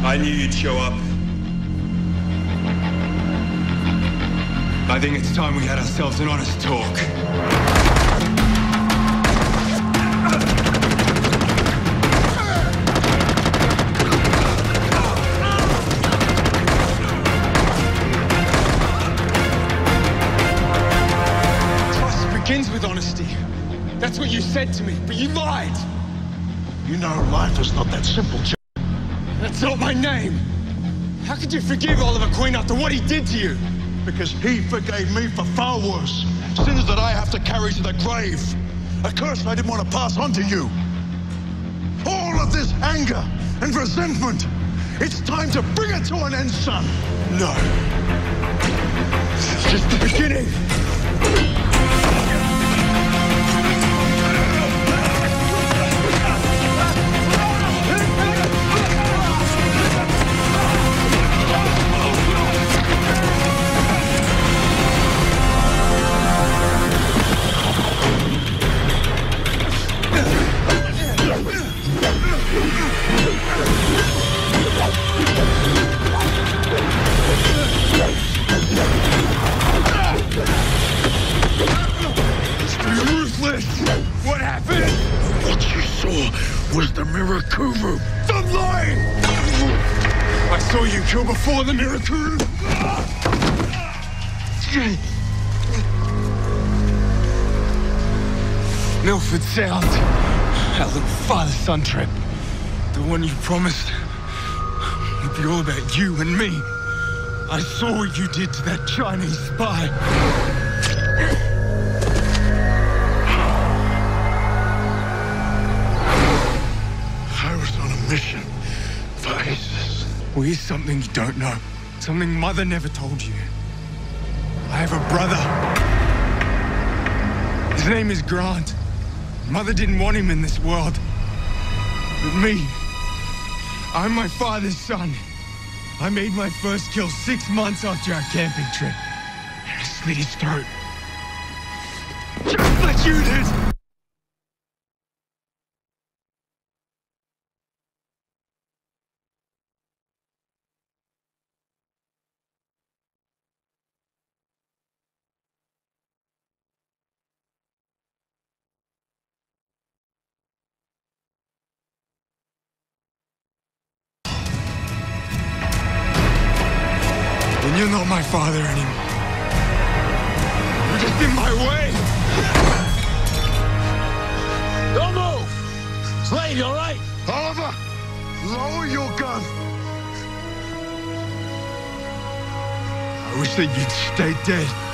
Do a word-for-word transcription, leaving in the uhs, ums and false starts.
I knew you'd show up. I think it's time we had ourselves an honest talk. Trust begins with honesty. That's what you said to me, but you lied. You know, life is not that simple, Jack. That's not my name. How could you forgive Oliver Queen after what he did to you? Because he forgave me for far worse. Sins that I have to carry to the grave. A curse I didn't want to pass on to you. All of this anger and resentment. It's time to bring it to an end, son. No. This is just the beginning. What happened? What you saw was the Mirakuru. Stop lying! I saw you kill before the Mirakuru. Milford Sound. Our little father-son trip. The one you promised would be all about you and me. I saw what you did to that Chinese spy. Mission for Aces. Well, here's something you don't know. Something Mother never told you. I have a brother. His name is Grant. Mother didn't want him in this world. But me, I'm my father's son. I made my first kill six months after our camping trip. And I slit his throat. Just like you did! And you're not my father anymore. You're just in my way. Don't move! Slade, you all right? Oliver, lower your gun. I wish that you'd stay dead.